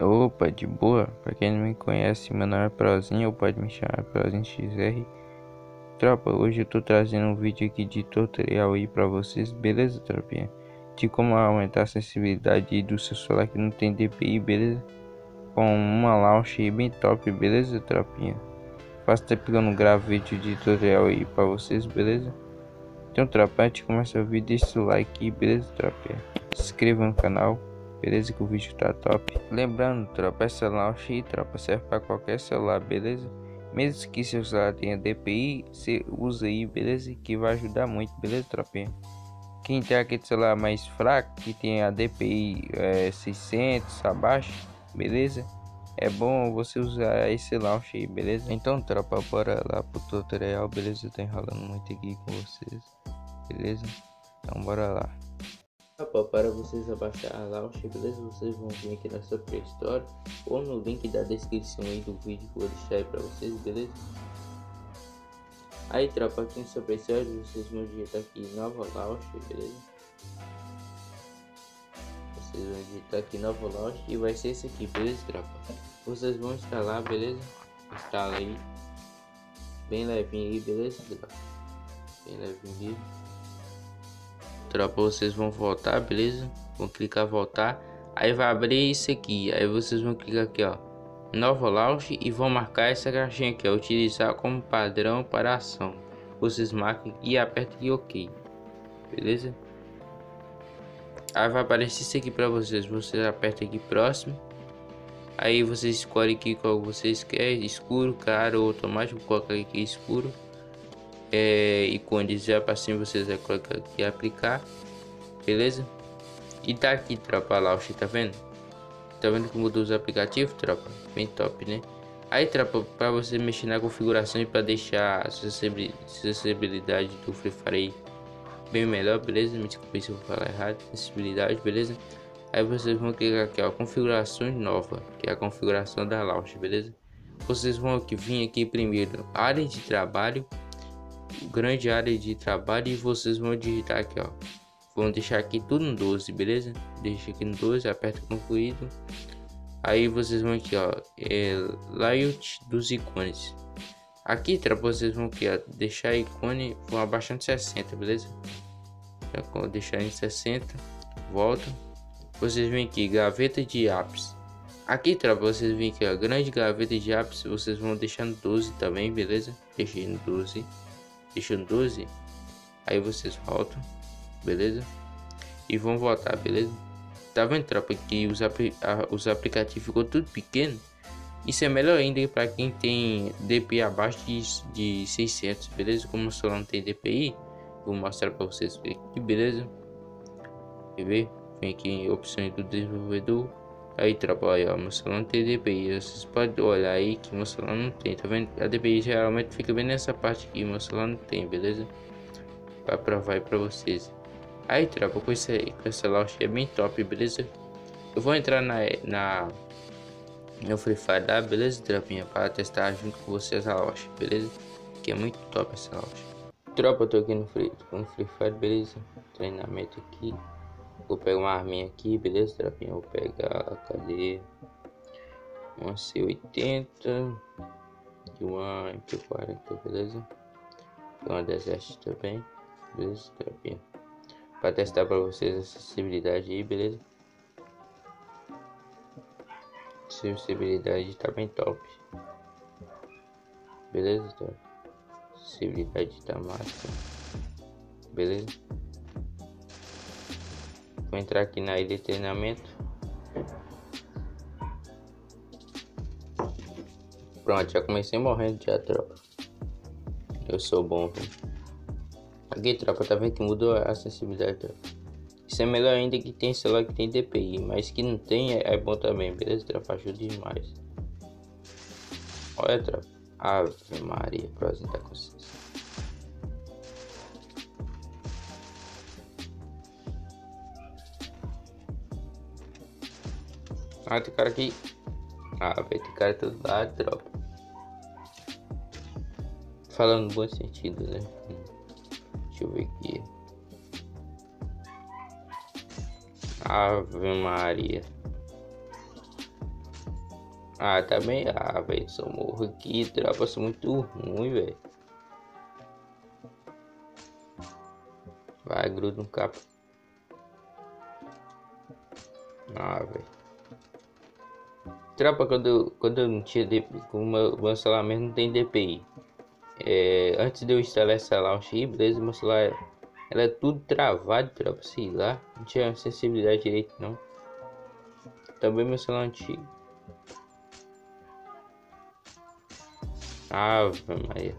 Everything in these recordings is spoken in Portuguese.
Opa, de boa. Pra quem não me conhece, meu nome é Prozinho, ou pode me chamar Prozinho XR. Tropa, hoje eu tô trazendo um vídeo aqui de tutorial aí pra vocês, beleza, tropinha? De como aumentar a sensibilidade do seu celular que não tem DPI, beleza? Com uma launch aí bem top, beleza, tropinha? Faço tempo que eu não gravo vídeo de tutorial aí pra vocês, beleza? Então, tropa, antes de começar o vídeo, deixa o like aí, beleza, tropinha? Se inscreva no canal. Beleza, que o vídeo tá top. Lembrando, tropa, essa launch aí, tropa, serve para qualquer celular, beleza? Mesmo que seu celular tenha DPI, você usa aí, beleza? Que vai ajudar muito, beleza, tropinha? Quem tem aquele celular mais fraco, que tem a DPI 600 abaixo, beleza? É bom você usar esse launch aí, beleza? Então, tropa, bora lá pro tutorial, beleza? Eu tô enrolando muito aqui com vocês, beleza? Então, bora lá. Para vocês abaixar a launch, beleza? Vocês vão vir aqui na sua Play Store ou no link da descrição aí do vídeo que eu vou deixar aí pra vocês, beleza? Aí, tropa, aqui no seu Play Store vocês vão digitar aqui nova launch, beleza? Vocês vão digitar aqui nova launch e vai ser esse aqui, beleza, tropa? Vocês vão instalar, beleza? Instala aí, bem levinho aí, beleza, tropa? Bem levinho aí. Tropa, vocês vão voltar, beleza? Vão clicar voltar, aí vai abrir isso aqui, aí vocês vão clicar aqui, ó, nova launch, e vão marcar essa caixinha aqui, ó, utilizar como padrão para ação. Vocês marquem e apertem aqui OK, beleza? Aí vai aparecer isso aqui para vocês, vocês apertam aqui próximo, aí vocês escolhem aqui qual vocês querem, escuro, claro ou automático. Coloca aqui escuro, e quando dizer para cima vocês vai colocar aqui aplicar, beleza? E tá aqui, tropa, a launch, tá vendo? Tá vendo que mudou os aplicativos, tropa? Bem top, né? Aí, tropa, para você mexer na configuração e para deixar a acessibilidade do Free Fire aí bem melhor, beleza? Me desculpe se eu vou falar errado, acessibilidade, beleza? Aí vocês vão clicar aqui, ó, configurações nova, que é a configuração da launch, beleza? Vocês vão aqui vir aqui primeiro, área de trabalho, grande área de trabalho, e vocês vão digitar aqui, ó, vão deixar aqui tudo no 12, beleza? Deixa aqui no 12, aperta concluído. Aí vocês vão aqui, ó, layout dos ícones. Aqui, tropa, vocês vão aqui, ó, deixar ícone, vão abaixando 60, beleza? Vou deixar em 60, volta. Vocês vêm aqui, gaveta de apps. Aqui, tropa, vocês vêm aqui, ó, grande gaveta de apps, vocês vão deixar no 12 também, beleza? Deixei no 12, deixa no 12. Aí vocês voltam, beleza? E vão voltar, beleza? Tá vendo, tropa, que os aplicativos ficou tudo pequeno? Isso é melhor ainda para quem tem DPI abaixo de 600, beleza? Como o celular não tem DPI, vou mostrar para vocês aqui, beleza? Quer ver? Vem aqui em opções do desenvolvedor. Aí, tropa, aí, ó, meu celular não tem DPI. Vocês podem olhar aí que meu celular não tem, tá vendo? A DPI geralmente fica bem nessa parte aqui, meu celular não tem, beleza? Para provar aí para vocês. Aí, tropa, com essa launch é bem top, beleza? Eu vou entrar no Free Fire, tá? Beleza, tropinha? Para testar junto com vocês a launch, beleza? Que é muito top essa launch. Tropa, eu tô aqui no Free Fire, beleza? Treinamento aqui. Vou pegar uma arminha aqui, beleza, tropinha? Vou pegar, cadê? Uma C80 e uma MP40, beleza? Uma Desert também, beleza, tropinha? Para testar para vocês a acessibilidade aí, beleza? Acessibilidade tá bem top, beleza, tá? Acessibilidade tá massa, beleza? Vou entrar aqui na ilha de treinamento. Pronto, já comecei morrendo já, tropa. Eu sou bom, viu? Aqui, tropa, tá vendo que mudou a acessibilidade, tropa? Isso é melhor ainda que tem celular que tem DPI, mas que não tem é bom também, beleza, tropa? Ajuda demais. Olha, tropa. Ave Maria, próximo tá com vocês. Ah, tem cara aqui. Ah, vai ter cara todo lado, tropa. Falando no bom sentido, né? Deixa eu ver aqui. Ave Maria. Ah, também. Ah, velho, só morro aqui, tropa, sou muito ruim, velho. Vai, gruda no capa. Ah, velho. Tropa, quando eu não tinha DPI, com o meu celular mesmo não tem DPI. Antes de eu instalar essa launch, beleza, meu celular era tudo travado, tropa, sei lá. Não tinha acessibilidade direito, não. Também meu celular antigo. Ave Maria.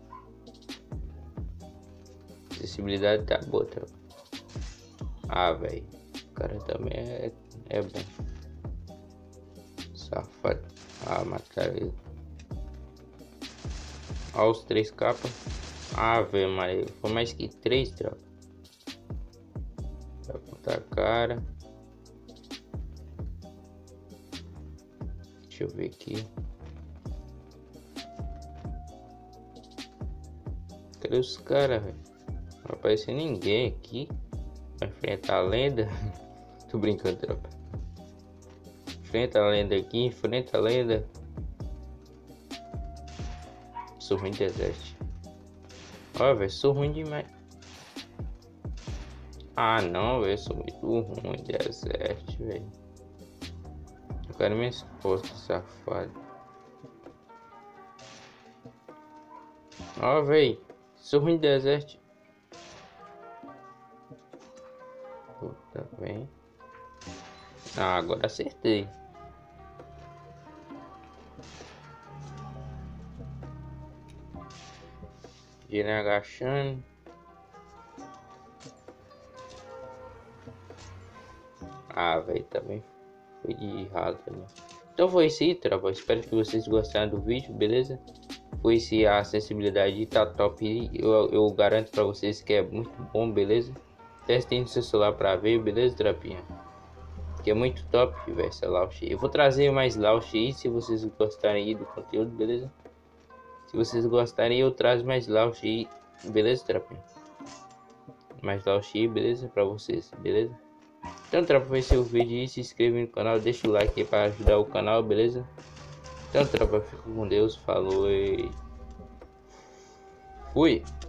Acessibilidade tá boa, tropa. Ah, velho. O cara também é bom. Safado. Ah, mataram ele. Olha os 3 capas. Ah, velho, Maria. Foi mais que 3, tropa. Vai botar a cara. Deixa eu ver aqui. Cadê os caras, velho? Não apareceu ninguém aqui. Vai enfrentar a lenda. Tô brincando, tropa. Enfrenta a lenda aqui, enfrenta a lenda. Sou ruim de Desert. Ó, velho, sou ruim demais. Ah, não, velho, sou muito ruim de Desert, velho. Eu quero minha esposa, safado. Ó, velho, sou ruim de Desert. Puta, bem. Ah, agora acertei. Girei agachando. Ah, velho, também foi de errado, né? Então foi isso aí, tropa. Espero que vocês gostaram do vídeo, beleza? Foi se a acessibilidade tá top. Eu garanto pra vocês que é muito bom, beleza? Testem no seu celular pra ver, beleza, tropinha? Que é muito top, velho, essa launch. Eu vou trazer mais launch aí, se vocês gostarem aí do conteúdo, beleza? Se vocês gostarem, eu trago mais launch aí, beleza, tropinha? Mais launch aí, beleza? Pra vocês, beleza? Então, tropa, foi esse o vídeo aí. Se inscreva no canal, deixa o like aí para ajudar o canal, beleza? Então, tropa, fico com Deus, falou e fui!